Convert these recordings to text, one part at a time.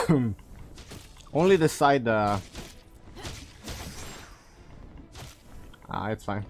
Only the side. It's fine.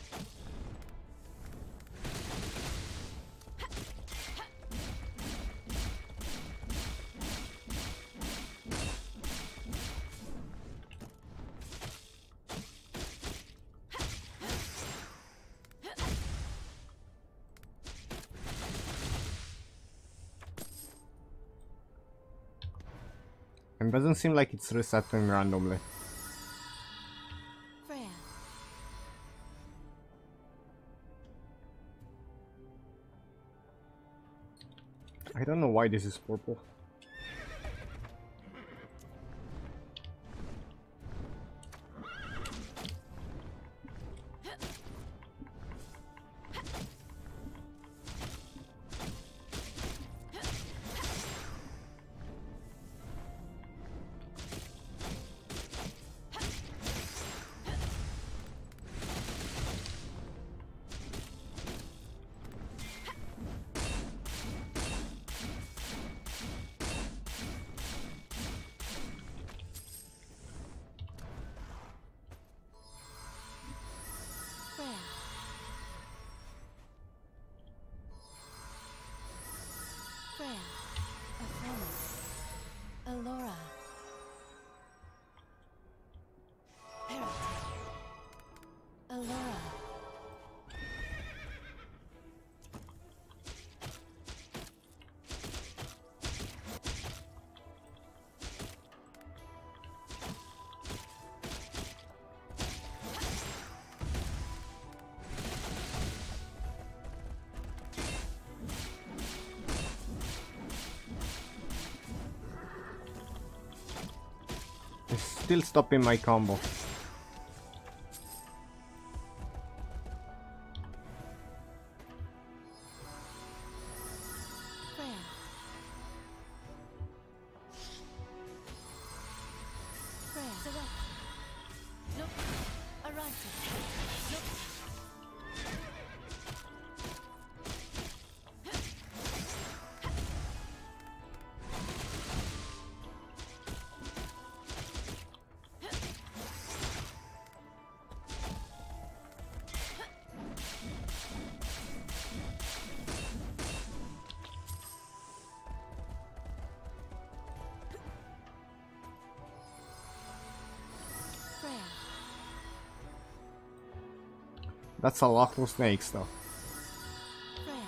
It doesn't seem like it's resetting randomly. Freya. I don't know why this is purple. Freya. Freya. Athena. Allura. Heretic. Allura. It's still stopping my combo. Freya. Freya. Select. Look. Arighted. Look. Freya. That's a lot of snakes though. Freya.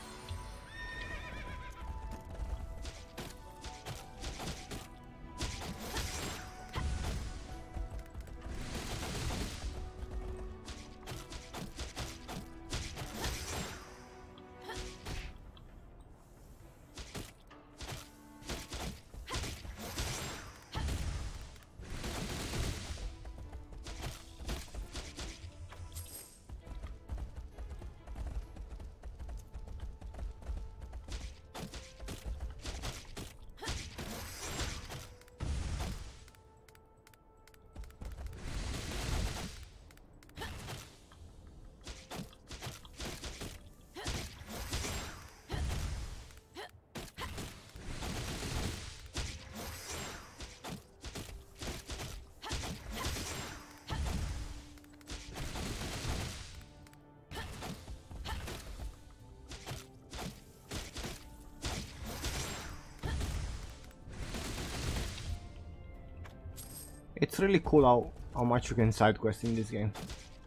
It's really cool how much you can side quest in this game.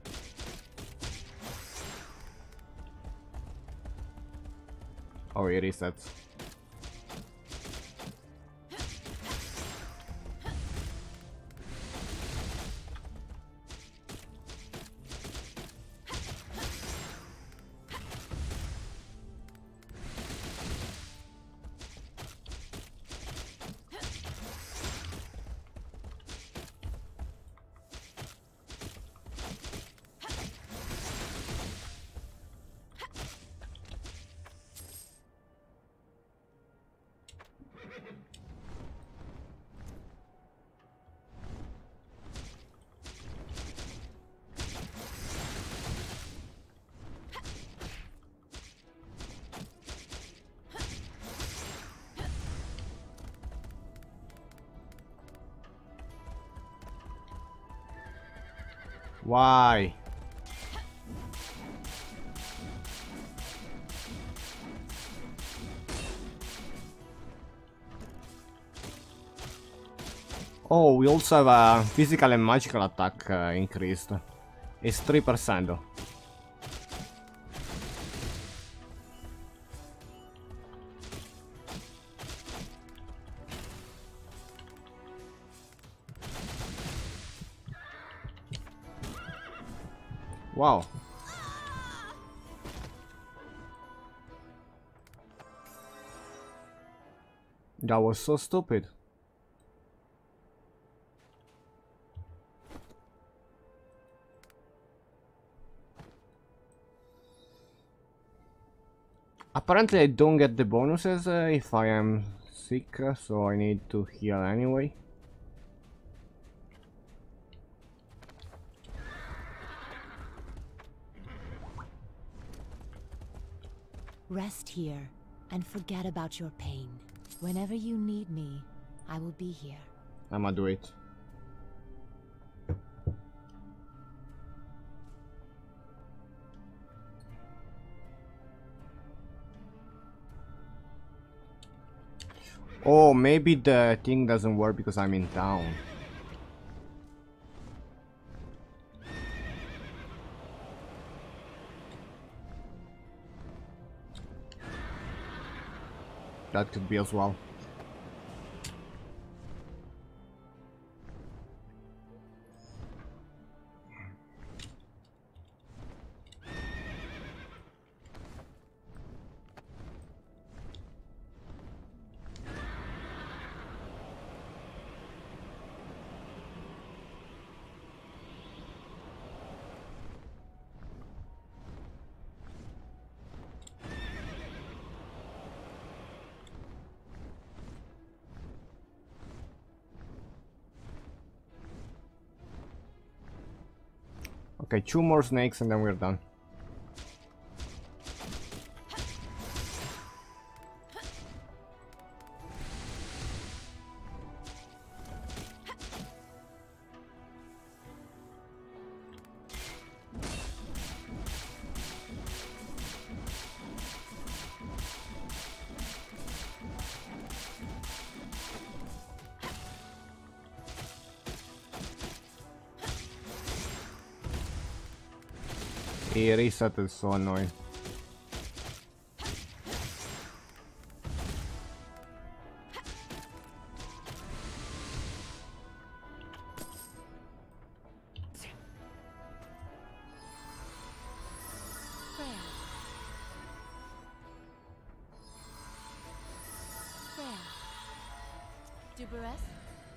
Oh, it resets. Why? Oh, we also have a physical and magical attack increased. It's 3% though. Wow. That was so stupid. Apparently I don't get the bonuses if I am sick, so I need to heal anyway. Rest here and forget about your pain. Whenever you need me, I will be here. I'ma do it. Oh, maybe the thing doesn't work because I'm in town. That could be as well. Okay, 2 more snakes and then we're done. The reset is so annoying. Freya. Freya. Dubereth.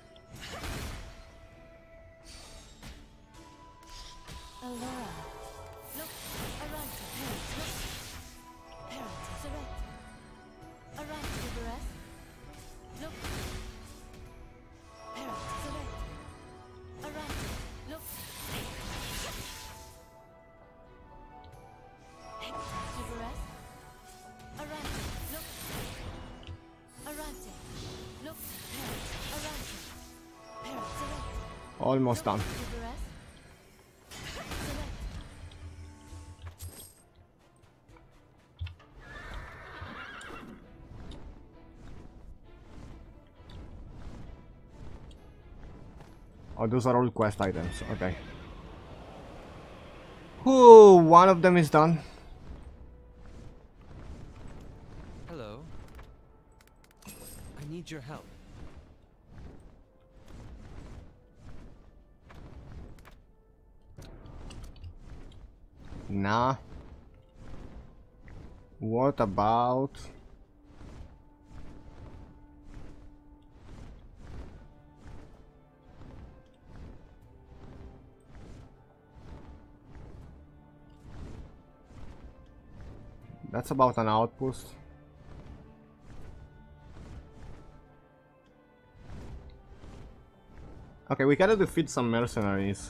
Allura. Look. Aranta. Look. Parent. Surrect. Aranta. Dubereth. Look. Parent. Surrect. Aranta. Look. Dubereth. Aranta. Look. Arante. Look. Parent. Arante. Parent. Surrect. Almost done. Dubereth. Surrect. Oh, those are all quest items. Okay. Ooh, one of them is done. Hello. I need your help. Nah. What about... That's about an outpost. Okay, we gotta defeat some mercenaries.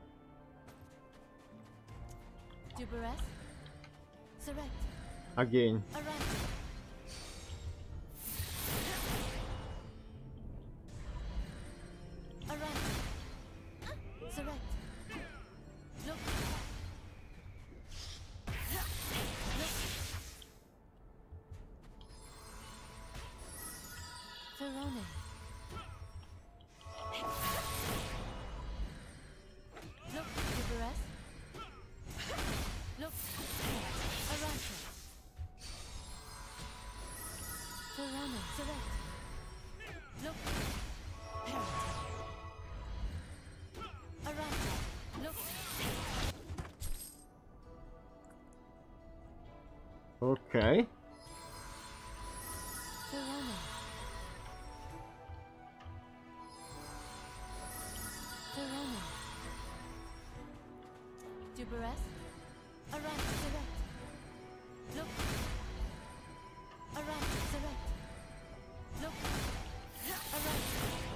Dubereth. Surrect. Again. Arante. Arante. Surrect. Verone. Look, Tibures. Look, Arante. Verone, Seret. Look, Parate. Arante. Look. Okay. Verone. Verone. Tibures. Arante, Seret. Look. Arante, Seret. Look. Arante.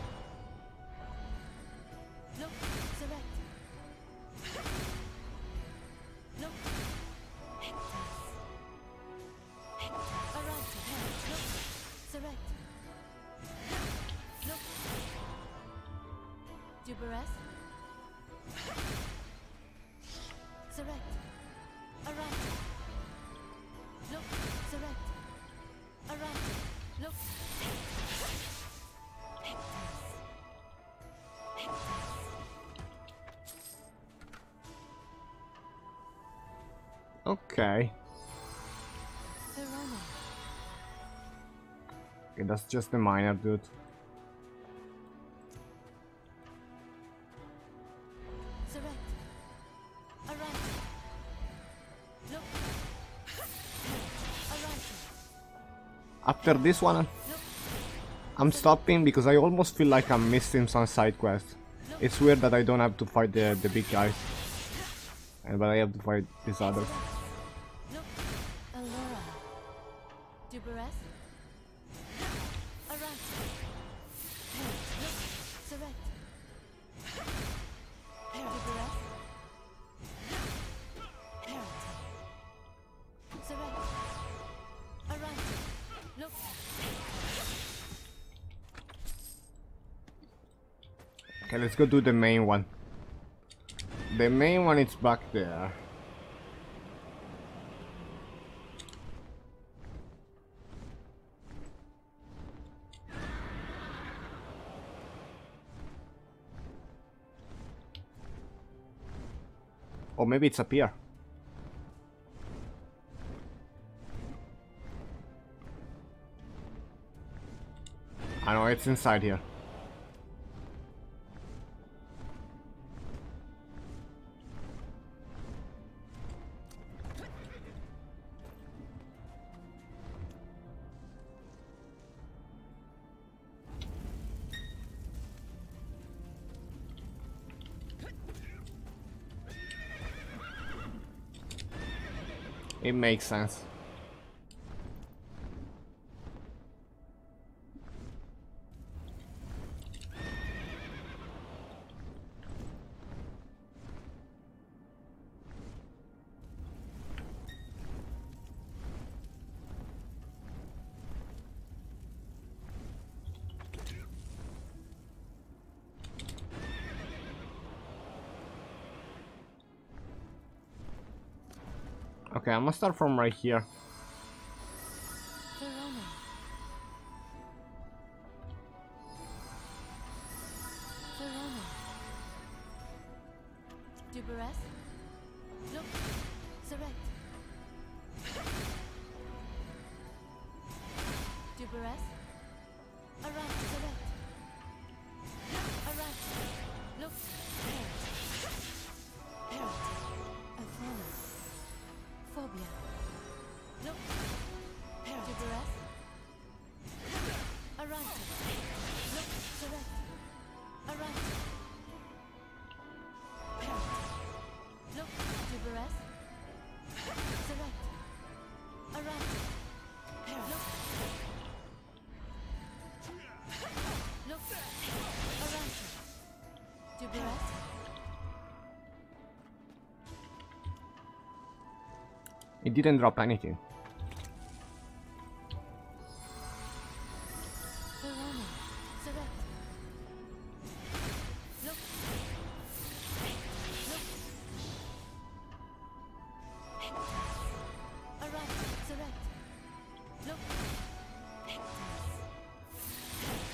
Look, Seret. Look. Hectas. Arante, look. Seret. Look. Tibures. Seret. Arante. Look, Seret. Arante. Look. Hectas. Hectas. Okay. Verone. Okay, that's just a minor dude. Seret. Arante. Look. Arante. After this one, I'm stopping because I almost feel like I'm missing some side quests. It's weird that I don't have to fight the big guys, but I have to fight these others. Look. Allura. Tibures. Arante. Look. Seret. Tibures. Parate. Seret. Arante. Look. Okay, let's go do the main one. The main one is back there. Or maybe it's up here. I know it's inside here. It makes sense. Okay, I'm gonna start from right here. Verone. Verone. Tibures. Look. Seret. Tibures. Arante, Seret. Arante. Look. Parate. Parate. Athena. Phobia. Look. Parate. Tibures. Arante. Look. Seret. Arante. Parate. Look. Tibures. Seret. Arante. Parate. Look. Look. Arante. Tibures. It didn't drop anything. Verone. Seret. Look. Look. Hectas. Arante. Seret. Look. Hectas.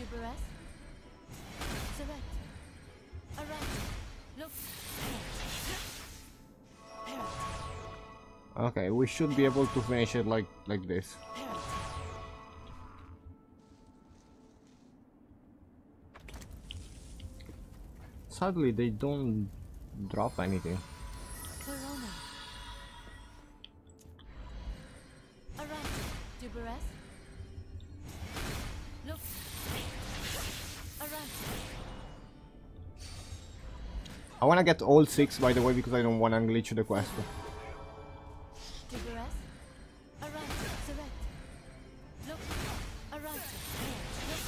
Duberes. Select. Arise. Look. Parrot. Okay, we should be able to finish it like this. Parrot. Sadly, they don't drop anything. Corona. Arise. Duberes. Look. Arise. I wanna get all 6 by the way because I don't wanna glitch the quest. Duberes. Arise. Select. Look. Arise. Look.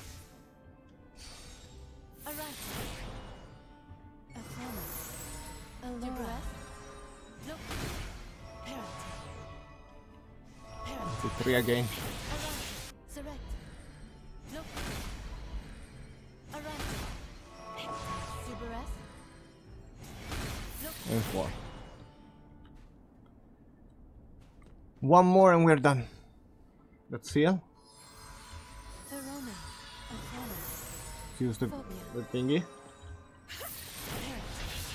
Arise. Athena. Allura. Look. Parrot. Parrot. The 3 again. Arise. Select. Look. Arise. Duberes. Look. And 4. One more and we're done. Let's seal. Verona. Athena. Use the thingy. Parrot.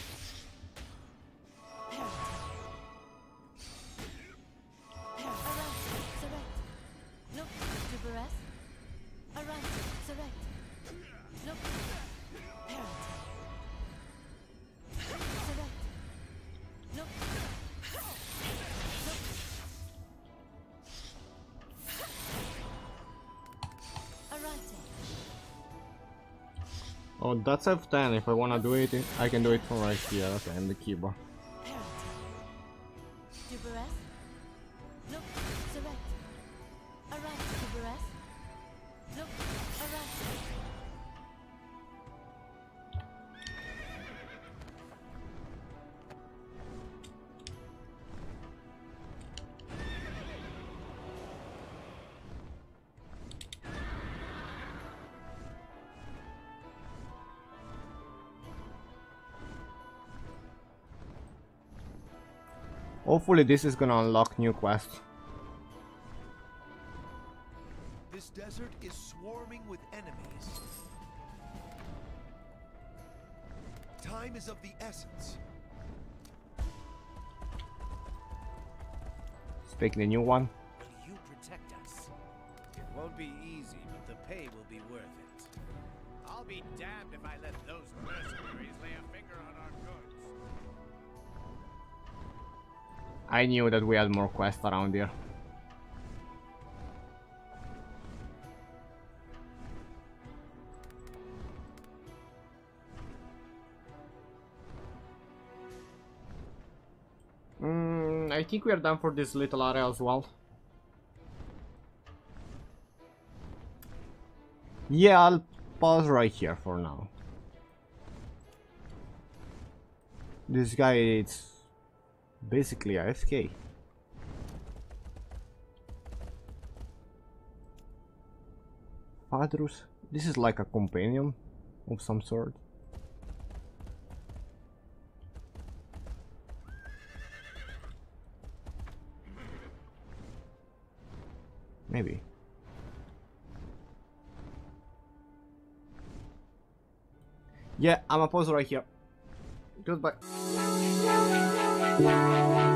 Parrot. Parrot. Arise. Select. Look. Duberes. Arise. Select. Look. Parrot. Select. Look. Look. Arise. Oh, that's F10. If I wanna do it, I can do it from right here. Okay, and the keyboard. Parrot. Duberes. Look. Select. Arise. Duberes. Look. Arise. Hopefully this is gonna unlock new quests. This desert is swarming with enemies. Time is of the essence. Let's take the new one. Will you protect us? It won't be easy, but the pay will be worth it. I'll be damned if I let those mercenaries lay a finger on our goods. I knew that we had more quests around here. I think we are done for this little area as well. Yeah, I'll pause right here for now. This guy is basically AFK. Fadrus. This is like a companion of some sort. Maybe. Yeah, I'm a pause right here. Goodbye.